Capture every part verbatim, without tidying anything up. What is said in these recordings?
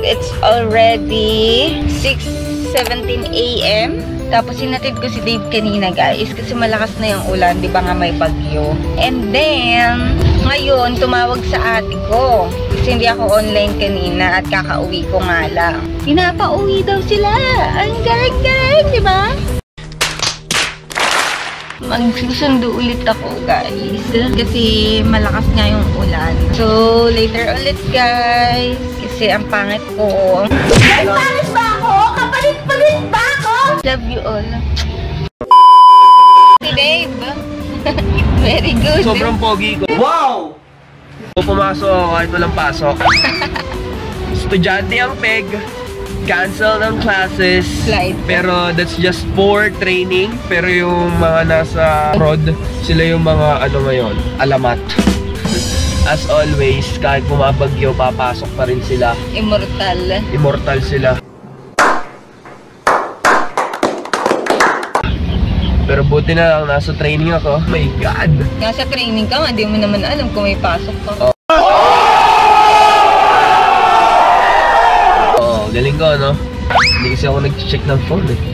it's already six seventeen A M Tapos sinatid ko si Dave kanina guys kasi malakas na yung ulan, di ba nga may bagyo. And then, ngayon tumawag sa ate ko kasi hindi ako online kanina at kakauwi ko nga lang. Pinapauwi daw sila! Ang galing-galing, di ba? Magsusundo ulit ako guys kasi malakas nga yung ulan. So, later ulit guys kasi ang pangit ko. Ay, pangit ba ako? Kapalit-palit ba ako? Love you all. Si Dave. Very good. Sobrang pogi ko. Wow! So, pumasok ako kahit walang pasok. Estudyante ang peg. Cancel ng classes. Slide. Pero that's just for training. Pero yung mga nasa prod, sila yung mga ano ngayon, alamat. As always, kahit bumabagyo, papasok pa rin sila. Immortal. Immortal sila. Pero buti na lang, nasa training ako. Oh my God! Nasa training ka, hindi mo naman alam kung may pasok ka. Oh. Oh, galing ko, no? Hindi kasi ako nag-check ng phone, eh.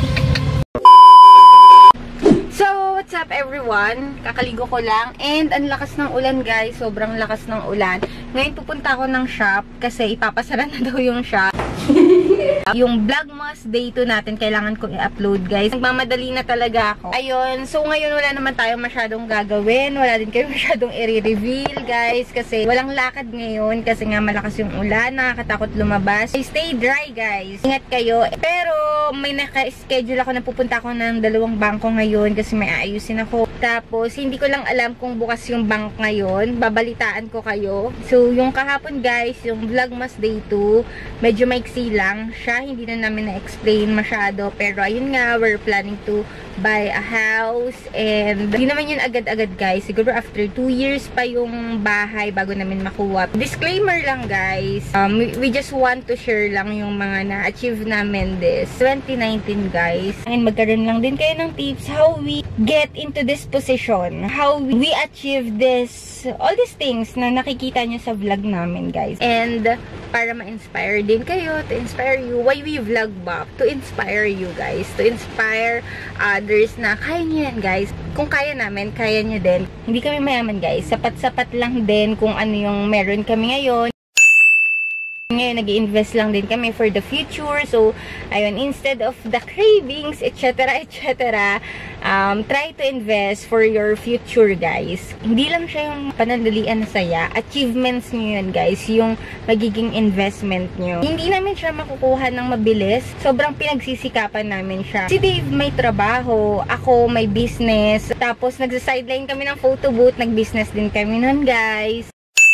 So, what's up everyone? Kakaligo ko lang. And ang lakas ng ulan guys. Sobrang lakas ng ulan. Ngayon pupunta ako ng shop kasi ipapasara na daw yung shop. Yung Vlogmas Day two natin, kailangan kong i-upload guys. Nagmamadali na talaga ako. Ayun, so ngayon wala naman tayong masyadong gagawin. Wala din kayo masyadong i-reveal guys. Kasi walang lakad ngayon. Kasi nga malakas yung ulan. Nakakatakot lumabas. Stay dry guys. Ingat kayo. Pero may naka-schedule ako na pupunta ako ng dalawang bangko ngayon. Kasi may aayusin ako. Tapos hindi ko lang alam kung bukas yung bank ngayon. Babalitaan ko kayo. So yung kahapon guys, yung Vlogmas Day two, medyo maiksi lang siya, hindi na namin na-explain masyado, pero ayun nga, we're planning to buy a house, and hindi naman yun agad-agad guys, siguro after two years pa yung bahay bago namin makuha. Disclaimer lang guys, um, we, we just want to share lang yung mga na-achieve namin this twenty nineteen guys, and magkaroon lang din kayo ng tips how we get into this position, how we achieve this, all these things na nakikita nyo sa vlog namin guys, and para ma-inspire din kayo, to inspire you, why we vlog ba? To inspire you guys, to inspire others na kaya nyo yan guys. Kung kaya namin, kaya nyo din. Hindi kami mayaman guys, sapat-sapat lang din kung ano yung meron kami ngayon. Ngayon, nag-i-invest lang din kami for the future. So, ayun, instead of the cravings, et cetera, et cetera, um, try to invest for your future, guys. Hindi lang siya yung panandalian na saya. Achievements nyo yun, guys. Yung magiging investment nyo. Hindi namin siya makukuha ng mabilis. Sobrang pinagsisikapan namin siya. Si Dave may trabaho, ako may business. Tapos, nagsa-sideline kami ng photo booth. Nag-business din kami nun, guys.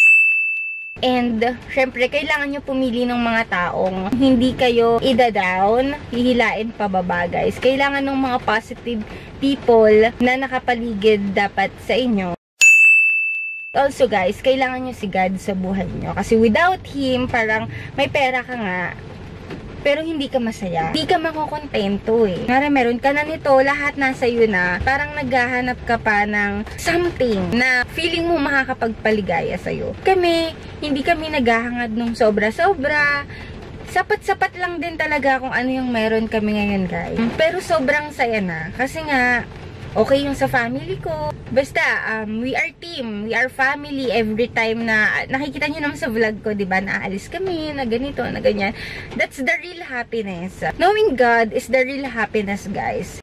And, syempre, kailangan nyo pumili ng mga taong hindi kayo ida-down, hihilain pababa, guys. Kailangan ng mga positive people na nakapaligid dapat sa inyo. Also, guys, kailangan nyo si God sa buhay nyo. Kasi without Him, parang may pera ka nga, pero hindi ka masaya. Hindi ka makukontento eh. Ngara, meron ka na nito, lahat nasa iyo na. Parang naghahanap ka pa ng something na feeling mo makakapagpaligaya sa'yo. Kami, hindi kami naghahangad nung sobra-sobra. Sapat-sapat lang din talaga kung ano yung meron kami ngayon, guys. Pero sobrang saya na. Kasi nga, okay yung sa family ko. Basta, um, we are team. We are family every time na nakikita nyo naman sa vlog ko, diba? Naalis kami, na ganito, na ganyan. That's the real happiness. Knowing God is the real happiness, guys.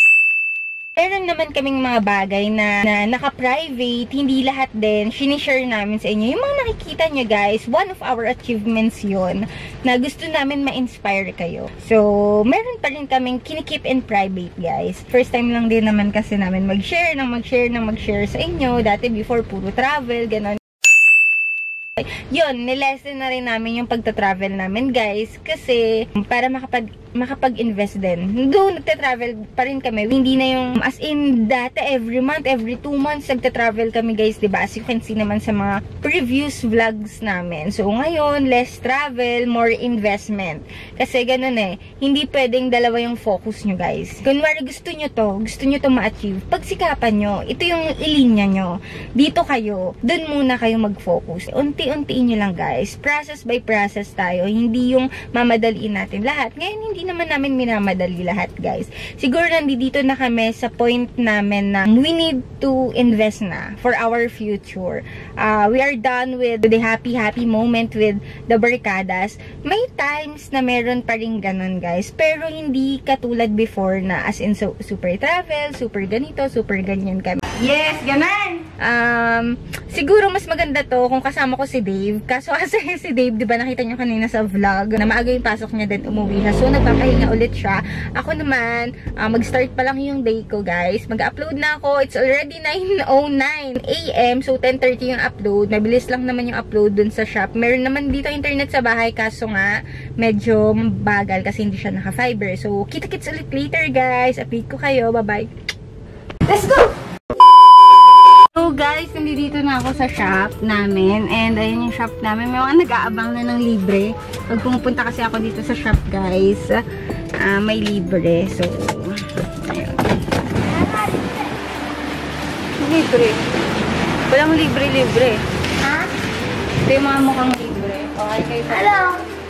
Meron naman kaming mga bagay na, na naka-private, hindi lahat din, sinishare namin sa inyo. Yung mga nakikita nyo guys, one of our achievements yon na gusto namin ma-inspire kayo. So, meron pa rin kaming kinikip in private guys. First time lang din naman kasi namin mag-share, nang mag-share, nang mag-share sa inyo. Dati before, puro travel, ganon. Yun, nilesen na rin namin yung pagta-travel namin guys kasi para makapag makapag-invest din. Doon, nagte-travel pa rin kami. Hindi na yung, as in, dati, every month, every two months, nagte-travel kami, guys, diba? As you can see naman sa mga previous vlogs namin. So, ngayon, less travel, more investment. Kasi, ganun eh, hindi pwedeng dalawa yung focus nyo, guys. Kunwari, gusto nyo to, gusto nyo to ma-achieve, pagsikapan nyo, ito yung ilinya nyo. Dito kayo, dun muna kayo mag-focus. Unti-untiin nyo lang, guys. Process by process tayo. Hindi yung mamadaliin natin lahat. Ngayon, hindi naman namin minamadali lahat, guys. Siguro nandito na kami sa point namin na we need to invest na for our future. Uh, we are done with the happy, happy moment with the barkadas. May times na meron pa rin ganun, guys. Pero hindi katulad before na as in so, super travel, super ganito, super ganyan kami. Yes, ganun! Um, siguro mas maganda to kung kasama ko si Dave. Kaso kasi si Dave, di ba nakita nyo kanina sa vlog, na maaga yung pasok niya din umuwi siya. So, nagpapahinga ulit siya. Ako naman, uh, mag-start pa lang yung day ko, guys. Mag-upload na ako. It's already nine oh nine a m So, ten thirty yung upload. Mabilis lang naman yung upload dun sa shop. Meron naman dito internet sa bahay. Kaso nga, medyo bagal kasi hindi siya naka-fiber. So, kita-kits ulit later, guys. Update ko kayo. Bye-bye. Let's go! So guys, nandito na ako sa shop namin. And ayun yung shop namin. May mga nag-aabang na ng libre. Pag pumupunta kasi ako dito sa shop, guys, uh, may libre. So, ayun. Libre. Walang libre-libre. Ha? Ito yung mga mukhang libre. Okay kayo pa. Hello!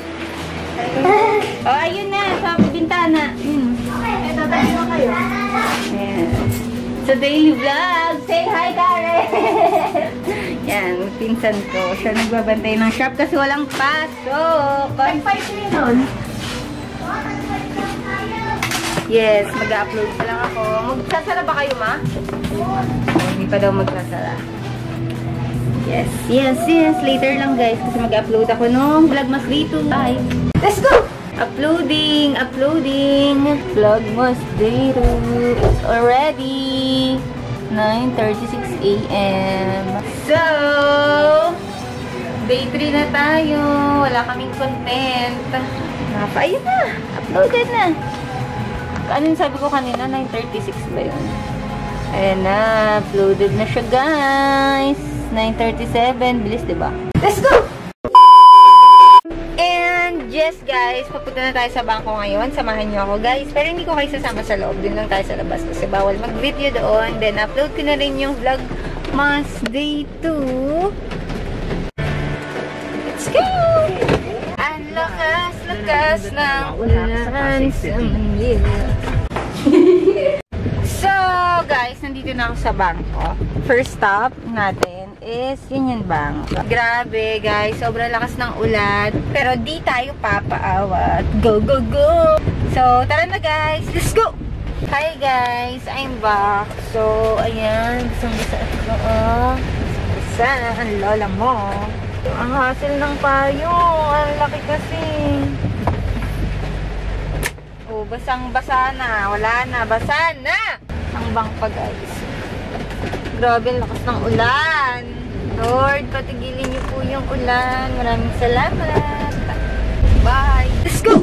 Oh, ayun na. Sa bintana. Yun. Ito, tayo na kayo. Ayan. Sa daily vlog. Say hi, Karen! Yan, pinsan ko. Siya nagbabantay ng shop kasi walang pasok. five three nun. Yes, mag-upload pa lang ako. Magsasara ba kayo, ma? Oh, hindi pa daw magsasara. Yes, yes, yes. Later lang, guys. Kasi mag-upload ako nung Vlogmas Day two. Bye! Let's go! Uploading, uploading. Vlogmas Day two. It's already nine thirty-six a m So, day three na tayo. Wala kaming content. Napa, ayun na. Uploaded na. Ano yung sabi ko kanina? nine thirty-six ba yun? Ayan na. Uploaded na siya, guys. nine thirty-seven. Bilis, diba? Let's go! And yes, guys, papunta na tayo sa bangko ngayon. Samahan nyo ako, guys. Pero hindi ko kayo sasama sa loob. Doon lang tayo sa labas kasi bawal mag-video doon. Then, upload ko na rin yung Vlogmas Day two. Let's go! Ang lakas-lakas ng ulan sa Manila. So, guys, nandito na ako sa bangko. First stop natin is Union Bank. Grabe, guys. Sobrang lakas ng ulan. Pero di tayo papaawat. Go, go, go! So, tara na, guys. Let's go! Hi, guys. I'm back. So, ayan. Bisang-bisa ito. Oh. Bisa ang lola mo. Ang hassle ng payong. Ang laki kasi. Oh, basang-basa na. Wala na. Basa na! Ang bank pa, guys. Grabe, ang lakas ng ulan. Lord, patigilin niyo po yung ulan. Maraming salamat. Bye. Let's go!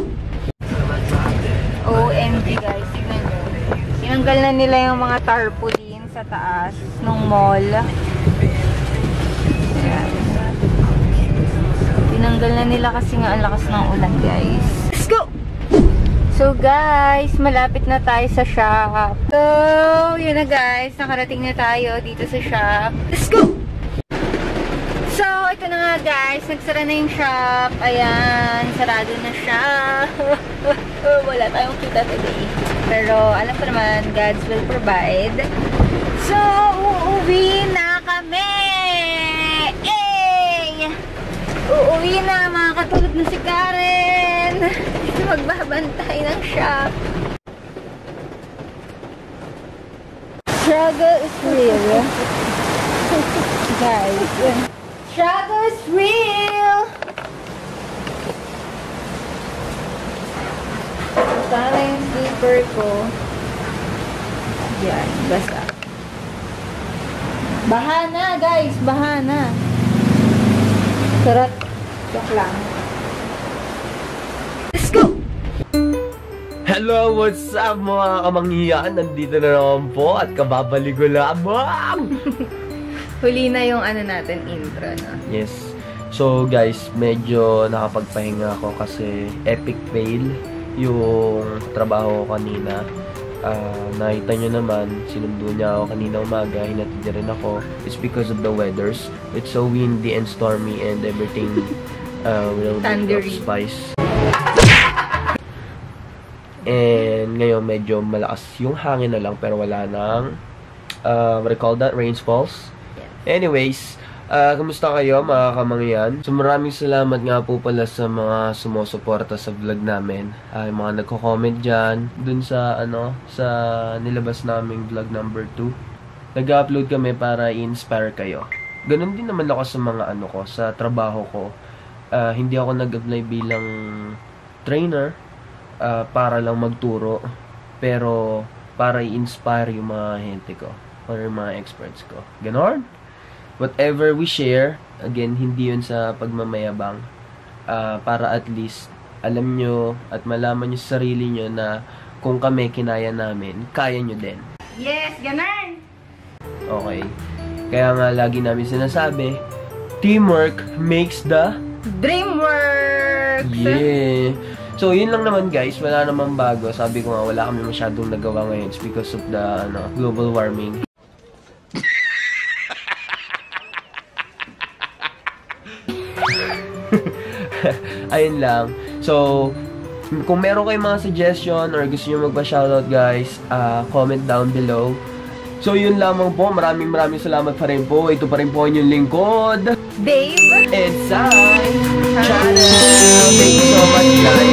O M G, guys. Tignan nyo. Tinanggal na nila yung mga tarpaulin sa taas ng mall. Ayan. Tinanggal na nila kasi nga ang lakas ng ulan, guys. Let's go! So, guys, malapit na tayo sa shop. So, yun na, guys. Nakarating na tayo dito sa shop. Let's go! So, ito na nga, guys. Nagsara na yung shop. Ayan, sarado na siya. Wala tayong kita today. Pero, alam ko naman, God's will provide. So, uuwi na kami! Hey! Uuwi na, mga katulad na si Karen. Dito magbabantay ng shop. Struggle is real. Guys, struggle is real. Sana yung sleeper ko. Yan, basta. Baha na, guys. Baha na. Sarap. Joke lang. Let's go! Hello, what's up mga kamanghiyan? Nandito na naman po at kababalik ko lamang. Huli na yung ano natin, intro, no? Yes. So guys, medyo nakapagpahinga ako kasi epic fail yung trabaho ko kanina. Uh, nakita nyo naman, sinundo niya ako kanina umaga, hinatid niya rin ako. It's because of the weathers. It's so windy and stormy and everything uh, with a bit of spice. And ngayon medyo malakas yung hangin na lang pero wala nang uh, what do you call that? Rainfalls. Anyways, uh, kumusta kayo mga kamangyan? So maraming salamat nga po pala sa mga sumusuporta sa vlog namin. Uh, yung mga nagko-comment dyan dun sa ano sa nilabas naming vlog number two. Nag-upload kami para i-inspire kayo. Ganun din naman ako sa mga ano ko, sa trabaho ko. Uh, hindi ako nag-apply bilang trainer. Uh, para lang magturo, pero para i-inspire yung mga hente ko or yung mga experts ko. Ganon? Whatever we share, again, hindi yun sa pagmamayabang, uh, para at least alam nyo at malaman nyo sa sarili nyo na kung kami kinaya namin, kaya nyo din. Yes, ganon! Okay. Kaya nga lagi namin sinasabi, teamwork makes the dream work! Yeah! So, yun lang naman guys. Wala namang bago. Sabi ko nga, wala kami masyadong nagawa ngayon. It's because of the ano, global warming. Ayun lang. So, kung meron kayong mga suggestion or gusto nyo magpa-shoutout guys, uh, comment down below. So, yun lamang po. Maraming maraming salamat pa rin po. Ito pa rin po inyong lingkod, Dave and Sai Channel. Thank you so much guys.